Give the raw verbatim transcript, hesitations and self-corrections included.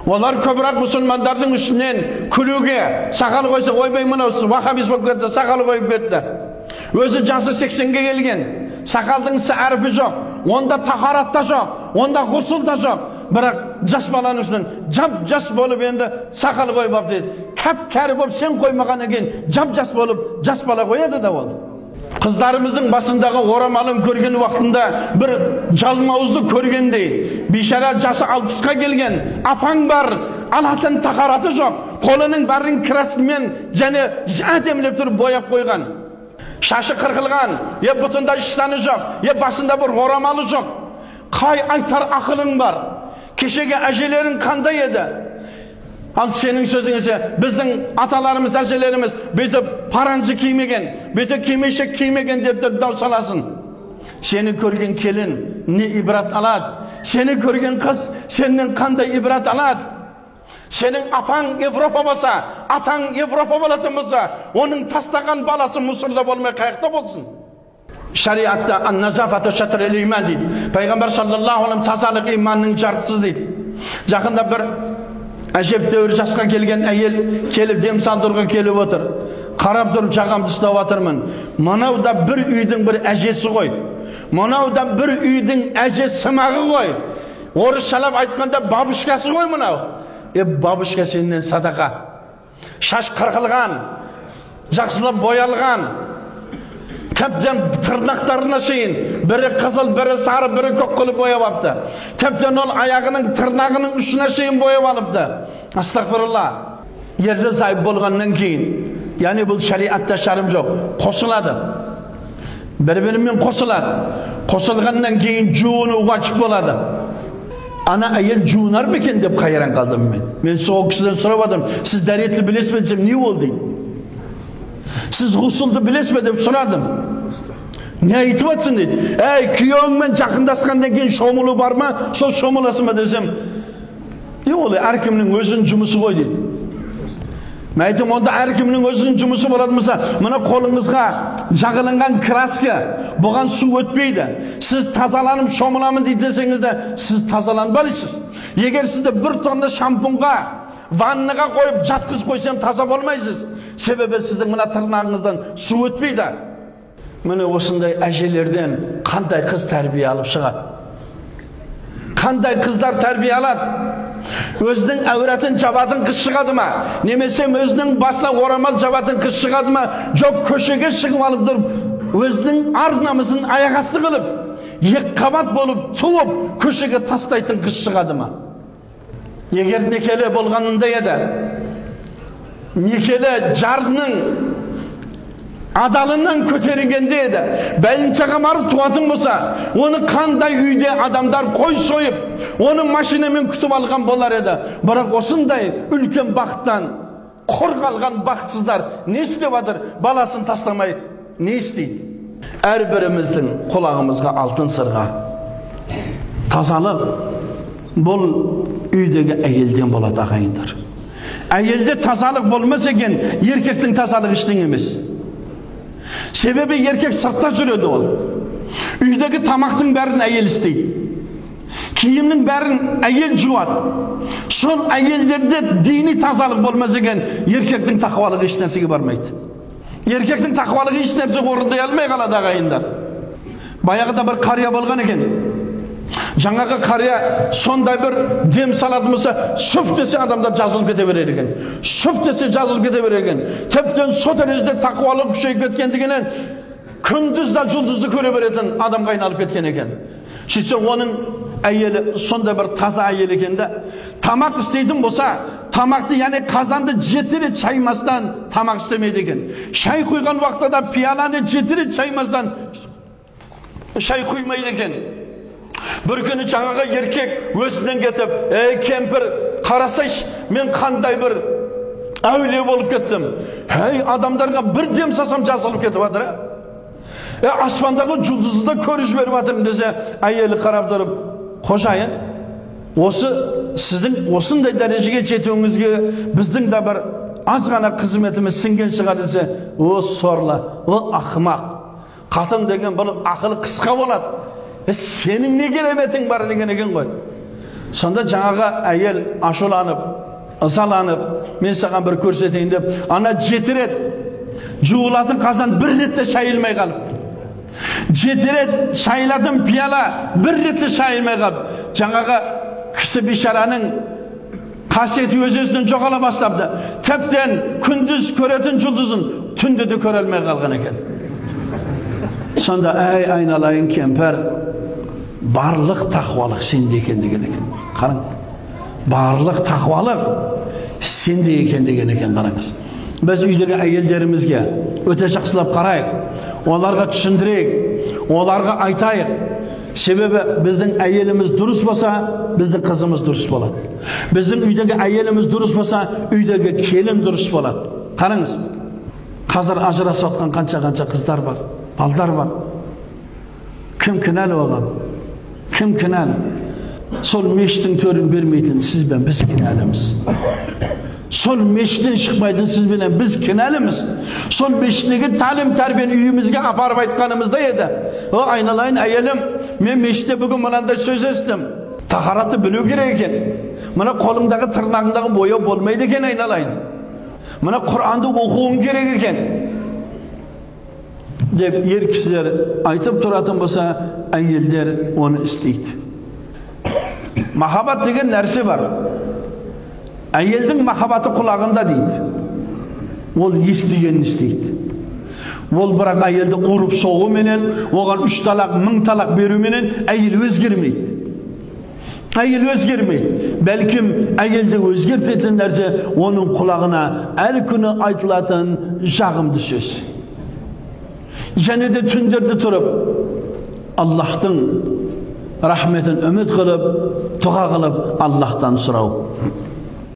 Олар көбірек мұсылмандардың үстінен күлуге, сақал қойса, ойбай мынау вахабист болып кетті, сақалы қойып кетті. Өзі жасы сексенге келген, сақалдың әріпі жоқ, онда тахарат та жоқ, онда ғұсыл да жоқ. Бірақ жас баланың үстінен жап жас болып енді сақал қойып алып дейді. Кәп кәрі болып сен қоймаған екен, жап жас болып жас бала қояды да ол. Қыздарымыздың басындағы орамалын көрген уақытында бір жалмауызды көргендей, бишара жасы алпысқа келген, апаң бар, алатын тақараты жоқ, қолының бәрін краскімен және әдемілеп тұрып бояп қойған. Шашы қырқылған, е бұтында іштаны жоқ, е басында бір орамалы жоқ. Қай айтар ақылың бар? Кешегі әжелерің қандай еді? Ал сенің сөзіңізде біздің аталарымыз, әжелеріміз бүйтіп паранжы кимеген, бүйтіп кимешек кимеген деп дау саласын. Сені көрген келін не ибрат алады? Сені көрген қыз сенен қандай ибрат алады? Сенің апаң Европа болса, атаң Европа болатын болса, оның тастаған баласы Мысырда болмай қаяқта болсын? Шариатта ан-назафату шатрул иман дейді. Пайғамбар саллаллаху алейхи тазалық иманның жартысы дейді. Жақында бір әжептәуір жасқа келген әйел келіп дем салдыруға келіп отыр. Қарап тұрып жағамды ұстап отырмын. Мынау да бір үйдің бір әжесі ғой. Мынау да бір үйдің әже сымағы ғой. Орысшалап айтқанда бабушкасы ғой мынау. Е бабушка сенен садақа. Шаш қырқылған, жақсылап боялған. Тәптен тырнақтарына шейін бірі қызыл, бірі сары, бірі көк қылып бояп апты. Тәптен ол аяғының тырнағының ұшына шейін бояп алыпты. Астағфирулла. Ерлі зайып болғаннан кейін, яғни бұл шариатта шарым жоқ, қосылады. Бір-бірімен қосылады. Қосылғаннан кейін жуыну уачып болады. Ана әйел жуынар ма екен деп қайран қалдым мен. Мен сол кісіден сұрап адамын, сіз дәретті білесіз бе десем, не ол дейді? Сіз ғұсылды білесіз бе деп сұрадым. Не айтып атсың дейді. Әй, күйеуіңмен жақындасқаннан кейін шомылу бар ма? Сол шомыласың ба десем, не ол әркімнің өзінің жұмысы ғой дейді. Мен айтым, онда әркімнің өзінің жұмысы болады болса, мына қолыңызға жағылынған краска, бұған су өтпейді. Сіз тазаланып шомыламын дейді десеңізде, сіз тазаланбайсыз. Егер сізді бір тонна шампунға, ваннаға қойып жатқыз қойсам таза болмайсыз. Себебі сіздің мына тырнағыңыздан су өтпейді. Міне осындай әжелерден қандай қыз тәрбие алып шығады? Қандай қыздар тәрбие алады? Өзінің әуратын жабатын қыз шығады ма? Немесе өзінің басына орамал жабатын қыз шығады ма? Жоқ, көшеге шығып алып тұрып, өзінің ар намысын аяқ асты қылып, екі қабат болып туып, көшеге тастайтын қыз шығады ма? Егер некелі болғанында еді, некелі жарының адалынан көтерілгенде еді, бәліншаға барып туатын болса, оны қандай үйде адамдар қой сойып, оны машинамен күтіп алған болар еді. Бірақ осындай үлкен бақыттан құр қалған бақытсыздар не істеп жатыр? Баласын тастамай не істейді? Әрбіріміздің құлағымызға алтын сырға. Тазалық бұл үйдегі әйелден болады ағайындар. Әйелде тазалық болмас екен, еркектің тазалық ештеңе емес. Себебі еркек сыртта жүреді ол. Үйдегі тамақтың бәрін әйел істейді. Киімнің бәрін әйел жуады. Сол әйелдерде дини тазалық болмас екен, еркектің тақуалығы еш нәрсеге бармайды. Еркектің тақуалығы еш нәрсе орындай алмай қалады ағайындар. Баяғыда бір қария болған екен. Жаңағы қария сондай бір дем салады болса, сүф десе адамдар жазылып кете берер екен. Сүф десе жазылып кете берер екен. Тіптен со дәрежеде тақуалық күшейіп кеткендігінен күндіз да жұлдызды көре беретін адамға айналып кеткен екен. Сөйтсе оның әйелі сондай бір таза әйел екен де, тамақ істейтін болса, тамақты яғни қазанды жеті рет шаймастан тамақ істемейді екен. Шай құйған уақытта пиаланы жеті рет шаймастан шай құймайды екен. Бір күні жаңағы еркек өзінен кетіп, ей кемпір, қарасайшы, мен қандай бір әулие болып кеттім. Ей адамдарға бір дем сасам жазылып кетіп жатыр. Е аспандағы жұлдызды да көріп жіберіп жатырмын десе, әйелі қарап тұрып, қожайын, осы сіздің осындай дәрежеге жетуіңізге біздің де бір аз ғана қызметіміз сіңген шығар десе, о сорлы, о ақымақ. Қатын деген бұл ақылы қысқа болады. Сенің не кереметің бар деген екен ғой. Sonda жаңағы әйел ашуланып, ызаланып, мен саған бір көрсетейін деп, ана жеті рет жуылатын қазан бір ретте шайылмай қалып. Жеті рет шайылатын пияла бір ретте шайылмай қалып. Жаңағы кісі бишараның қасиеті өз-өзінен жоғала бастапты. Тіптен күндіз көретін жұлдызын түнде де көре алмай қалған екен. Сонда әй айналайын кемпір, барлық тақуалық сенде екен деген екен. Қарың, барлық тақуалық сенде екен деген екен, қараңыз. Біз үйдегі әйелдерімізге өте жақсылап қарайық, оларға түсіндірейік, оларға айтайық. Себебі біздің әйеліміз дұрыс болса, біздің қызымыз дұрыс болады. Біздің үйдегі әйеліміз дұрыс болса, үйдегі келін дұрыс болады. Қараңыз, қазір ажырасып жатқан қанша-қанша қыздар бар, балдар бар. Кім кінәлі оған? Кім кінәлі? Сол мешіттің төрін бермейтін сіз бен біз кінәліміз. Сол мешіттен шықпайтын сіз бен біз кінәліміз. Сол мешіттегі тәлім тәрбиені үйімізге апарып айтқанымызда еді. О, айналайын әйелім, мен мешітте бүгін мынандай сөз естідім. Тахаратты білу керек екен. Мына қолыңдағы тырнағыңдағы бояу болмайды екен, айналайын. Мына Құранды оқуың керек екен. Деп ер кісілер айтып тұратын болса, әйелдер оны істейді. Махаббат деген нәрсе бар. Әйелдің махаббаты құлағында дейді. Ол естігенін істейді. Ол бірақ әйелді ұрып соғуменен, оған үш талақ, мың талақ беруменен әйел өзгермейді. Әйел өзгермейді. Бәлкім әйелді өзгертетін нәрсе оның құлағына әр күні айтылатын жағымды сөз. Және де түндерді тұрып, Аллахтың рахметін үміт қылып, дұға қылып, Аллахтан сұрау.